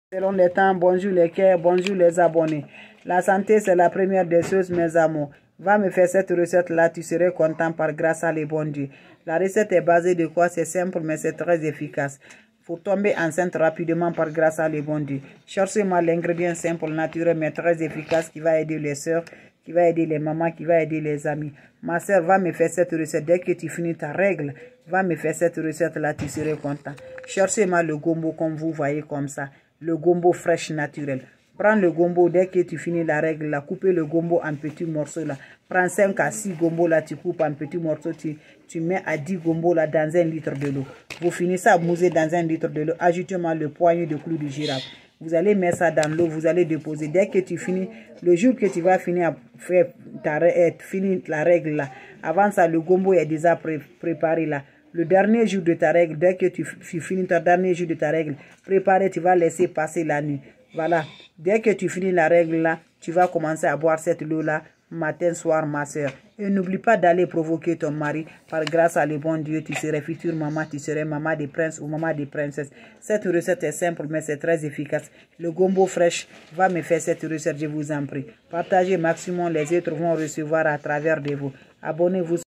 Selon les temps, bonjour les cœurs, bonjour les abonnés. La santé, c'est la première des choses, mes amours. Va me faire cette recette-là, tu serais content par grâce à les bon Dieu. La recette est basée de quoi? C'est simple, mais c'est très efficace. Faut tomber enceinte rapidement par grâce à les bon Dieu. Cherchez-moi l'ingrédient simple, naturel, mais très efficace qui va aider les soeurs, qui va aider les mamans, qui va aider les amis. Ma soeur, va me faire cette recette. Dès que tu finis ta règle, va me faire cette recette-là, tu serais content. Cherchez-moi le gombo comme vous voyez comme ça. Le gombo fraîche naturel. Prends le gombo dès que tu finis la règle là. Coupez le gombo en petits morceaux là. Prends 5 à 6 gombo là. Tu coupes en petits morceaux. Tu mets à 10 gombo là dans 1 litre de l'eau. Vous finissez à mouser dans 1 litre de l'eau. Ajoutez-moi le poignet de clou de girafe. Vous allez mettre ça dans l'eau. Vous allez déposer. Dès que tu finis, le jour que tu vas finir à faire finir la règle là. Avant ça, le gombo est déjà préparé là. Le dernier jour de ta règle, dès que tu finis ton dernier jour de ta règle, préparé, tu vas laisser passer la nuit. Voilà. Dès que tu finis la règle là, tu vas commencer à boire cette eau là, matin, soir, ma soeur. Et n'oublie pas d'aller provoquer ton mari. Par grâce à le bon Dieu, tu serais future maman, tu serais maman des princes ou maman des princesses. Cette recette est simple, mais c'est très efficace. Le gombo fraîche va me faire cette recette, je vous en prie. Partagez maximum, les autres vont recevoir à travers de vous. Abonnez-vous.